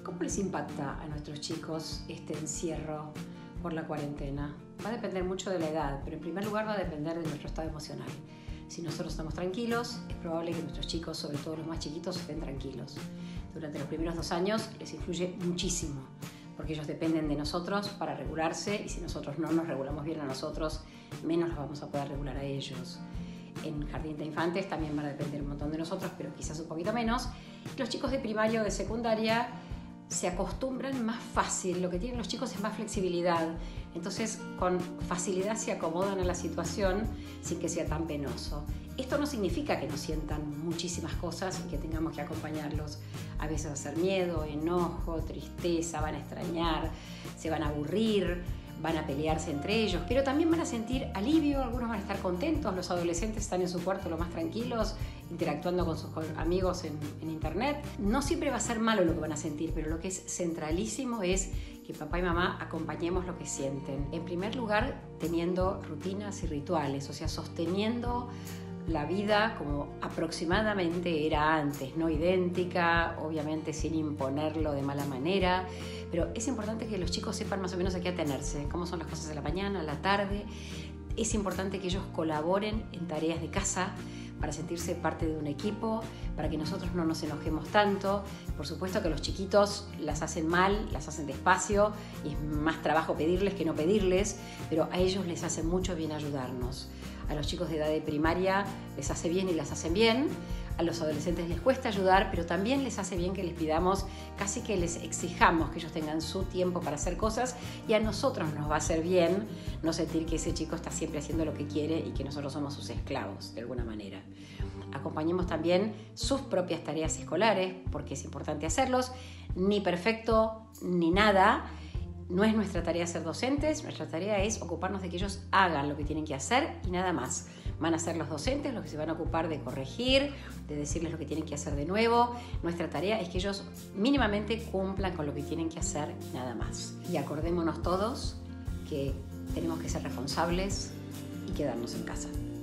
¿Cómo les impacta a nuestros chicos este encierro por la cuarentena? Va a depender mucho de la edad, pero en primer lugar va a depender de nuestro estado emocional. Si nosotros estamos tranquilos, es probable que nuestros chicos, sobre todo los más chiquitos, estén tranquilos. Durante los primeros 2 años les influye muchísimo, porque ellos dependen de nosotros para regularse, y si nosotros no nos regulamos bien a nosotros, menos los vamos a poder regular a ellos. En jardín de infantes también van a depender un montón de nosotros, pero quizás un poquito menos. Los chicos de primaria o de secundaria se acostumbran más fácil, lo que tienen los chicos es más flexibilidad, entonces con facilidad se acomodan a la situación sin que sea tan penoso. Esto no significa que no sientan muchísimas cosas y que tengamos que acompañarlos. A veces va a ser miedo, enojo, tristeza, van a extrañar, se van a aburrir, van a pelearse entre ellos, pero también van a sentir alivio, algunos van a estar contentos, los adolescentes están en su cuarto lo más tranquilos, interactuando con sus amigos en internet. No siempre va a ser malo lo que van a sentir, pero lo que es centralísimo es que papá y mamá acompañemos lo que sienten. En primer lugar, teniendo rutinas y rituales, o sea, sosteniendo la vida como aproximadamente era antes, no idéntica, obviamente sin imponerlo de mala manera, pero es importante que los chicos sepan más o menos a qué atenerse, cómo son las cosas de la mañana, la tarde. Es importante que ellos colaboren en tareas de casa para sentirse parte de un equipo, para que nosotros no nos enojemos tanto. Por supuesto que los chiquitos las hacen mal, las hacen despacio y es más trabajo pedirles que no pedirles, pero a ellos les hace mucho bien ayudarnos. A los chicos de edad de primaria les hace bien y las hacen bien. A los adolescentes les cuesta ayudar, pero también les hace bien que les pidamos, casi que les exijamos que ellos tengan su tiempo para hacer cosas, y a nosotros nos va a hacer bien no sentir que ese chico está siempre haciendo lo que quiere y que nosotros somos sus esclavos de alguna manera. Acompañemos también sus propias tareas escolares, porque es importante hacerlos, ni perfecto ni nada. No es nuestra tarea ser docentes, nuestra tarea es ocuparnos de que ellos hagan lo que tienen que hacer y nada más. Van a ser los docentes los que se van a ocupar de corregir, de decirles lo que tienen que hacer de nuevo. Nuestra tarea es que ellos mínimamente cumplan con lo que tienen que hacer y nada más. Y acordémonos todos que tenemos que ser responsables y quedarnos en casa.